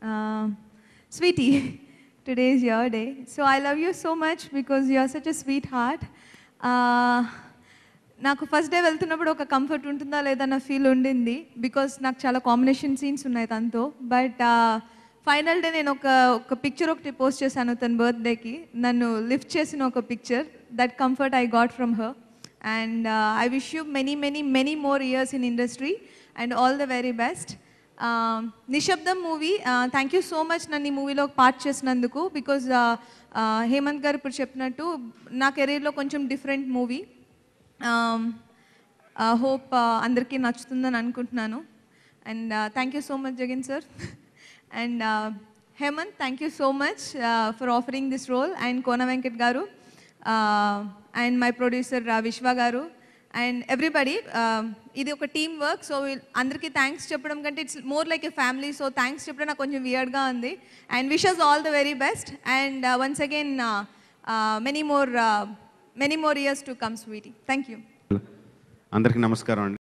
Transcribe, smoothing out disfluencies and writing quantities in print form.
Sweetie, today is your day. So I love you so much because you are such a sweetheart. నాకు first day వెళ్తున్నప్పుడు ఒక comfort ఉంటుందా లేదా అన్న feel ఉండింది బికాస్ నాకు చాలా కాంబినేషన్ సీన్స్ ఉన్నాయి తనతో. బట్ ఫైనల్ డే నేను ఒక పిక్చర్ ఒకటి పోస్ట్ చేశాను తన బర్త్డేకి, నన్ను లిఫ్ట్ చేసిన ఒక picture. That comfort I got from her. And I wish you many many many more years in industry and all the very best. నిశ్శబ్దం movie, thank you so much నన్ను ఈ మూవీలో పార్ట్ చేసినందుకు. బికాజ్ హేమంత్ గారు ఇప్పుడు చెప్పినట్టు నా కెరీర్లో కొంచెం డిఫరెంట్ మూవీ. హోప్ అందరికీ నచ్చుతుందని అనుకుంటున్నాను. And thank you so much Jagan sir. And Hemant, thank you so much for offering this role. And Kona Venkat గారు అండ్ మై ప్రొడ్యూసర్ విశ్వ గారు అండ్ ఎవ్రీబడి. ఇది ఒక టీమ్ వర్క్. సో అందరికీ థ్యాంక్స్ చెప్పడం కంటే it's more like a family. So thanks చెప్పడం నాకు కొంచెం వియర్డ్గా ఉంది. And wishes all the very best. And once again many more years to come Sweety. Thank you. అందరికీ నమస్కారం అండి.